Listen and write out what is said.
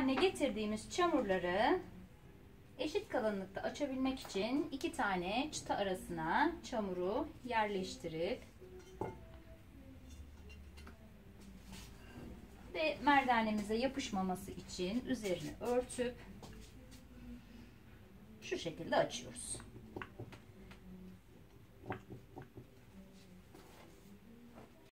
haline getirdiğimiz çamurları eşit kalınlıkta açabilmek için 2 tane çıta arasına çamuru yerleştirip ve merdanemize yapışmaması için üzerini örtüp şu şekilde açıyoruz.